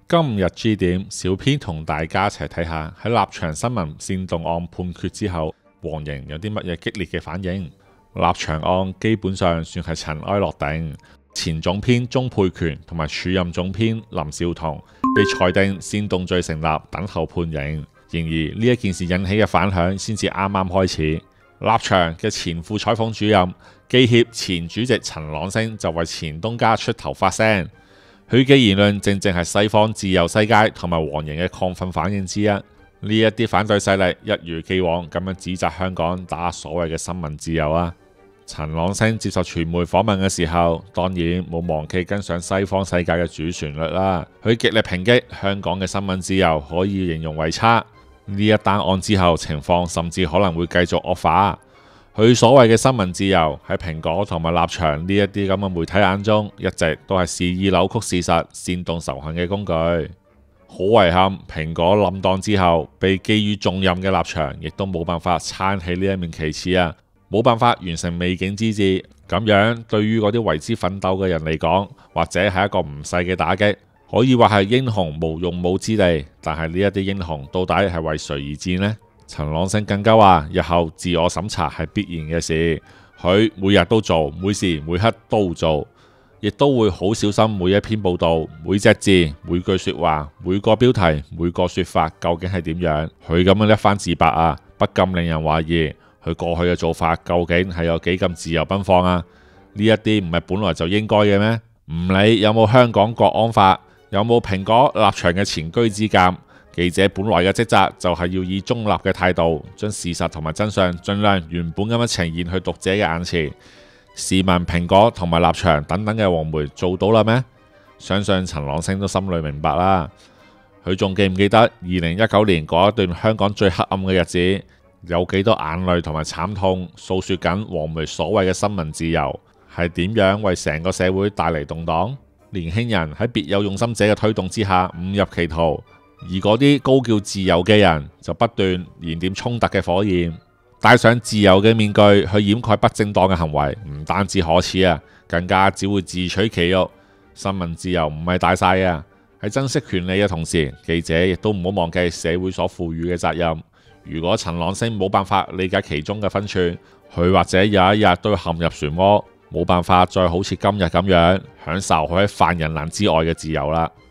今日 G 點，小編同大家一齊睇下喺立場新聞煽動案判決之後，黃營有啲乜嘢激烈嘅反應。立場案基本上算係塵埃落定，前總編鍾沛權同埋署任總編林紹桐被裁定煽動罪成立，等候判刑。然而呢一件事引起嘅反響先至啱啱開始。立場嘅前副採訪主任、記協前主席陳朗升就為前東家出頭發聲。佢嘅言論正係西方自由世界同埋黃營嘅亢奮反應之一。呢一啲反對勢力一如既往咁樣指責香港打壓所謂嘅新聞自由啊！陳朗升接受傳媒訪問嘅時候，當然冇忘記跟上西方世界嘅主旋律啦。佢極力抨擊香港嘅新聞自由可以形容為差。呢一單案之後，情況甚至可能會繼續惡化。佢所謂嘅新聞自由喺蘋果同埋立場呢一啲咁嘅媒體眼中，一直都係肆意扭曲事實、煽動仇恨嘅工具。好遺憾，蘋果冧檔之後，被寄予重任嘅立場，亦都冇辦法撐起呢一面旗幟啊！冇辦法完成未竟之志。咁樣對於嗰啲為之奮鬥嘅人嚟講，或者係一個唔細嘅打擊，可以話係英雄無用武之地。但係呢一啲英雄到底係為誰而戰呢？陳朗升更加話，日後自我審查係必然嘅事，佢每日都做，每時每刻都做，亦都會好小心每一篇報道、每隻字、每句說話、每個標題、每個說法究竟係點樣。佢咁樣一番自白啊，不禁令人懷疑佢過去嘅做法究竟係有幾咁自由奔放啊？呢一啲唔係本來就應該嘅咩？唔理有冇香港國安法，有冇蘋果立場嘅前車之鑑，記者本來嘅職責就係要以中立嘅態度，將事實同埋真相盡量原本咁樣呈現去讀者嘅眼前。試問蘋果同埋立場等等嘅黃媒做到啦咩？相信陳朗升都心裏明白啦。佢仲記唔記得2019年嗰一段香港最黑暗嘅日子，有幾多眼淚同埋慘痛，訴說緊黃媒所謂嘅新聞自由係點樣為成個社會帶嚟動盪？年輕人喺別有用心者嘅推動之下誤入歧途。而嗰啲高叫自由嘅人就不斷燃點衝突嘅火焰，戴上自由嘅面具去掩蓋不正當嘅行為，唔單止可恥啊，更加只會自取其辱。新聞自由唔係大晒啊！喺珍惜權利嘅同時，記者亦都唔好忘記社會所賦予嘅責任。如果陳朗升冇辦法理解其中嘅分寸，佢或者有一日都會陷入漩渦，冇辦法再好似今日咁樣享受佢喺犯人欄之外嘅自由啦。